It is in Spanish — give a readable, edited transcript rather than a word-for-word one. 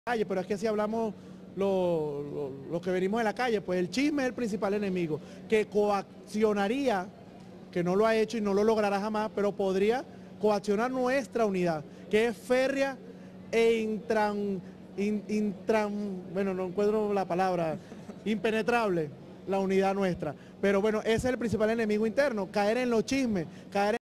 calle, pero es que si hablamos lo que venimos de la calle, pues el chisme es el principal enemigo, que coaccionaría, que no lo ha hecho y no lo logrará jamás, pero podría coaccionar nuestra unidad, que es férrea e bueno, no encuentro la palabra, impenetrable la unidad nuestra. Pero bueno, ese es el principal enemigo interno, caer en los chismes, caer